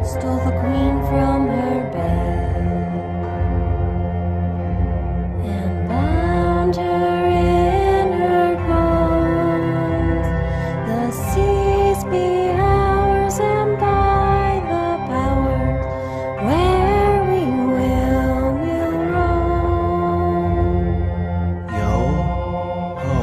stole the queen from her bed and bound her in her bones. The seas be ours, and by the power where we will roam. Yo ho,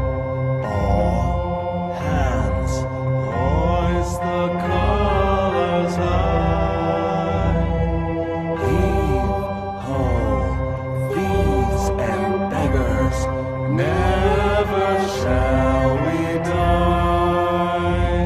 all hands, hoist the colors high. Heave ho, thieves and beggars, never shall we die.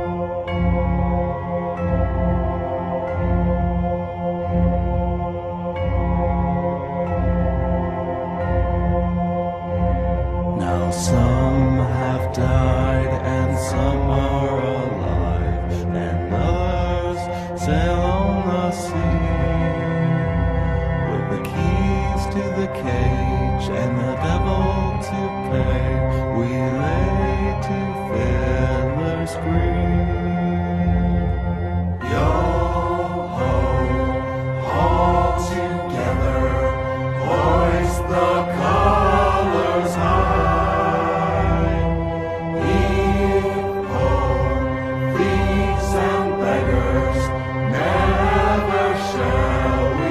Now some have died and some are alive, and others sail on the sea, with the keys to the cage and the devil to pay. We lay to fiddler's green. Yo ho, all together, hoist the colors high. Heave ho, thieves and beggars, never shall we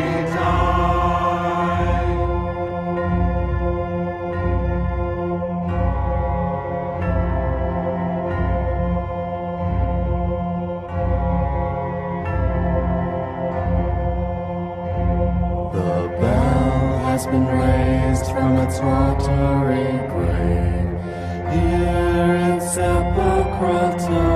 die. The bell has been raised from its watery grave. Here its sepulchral tone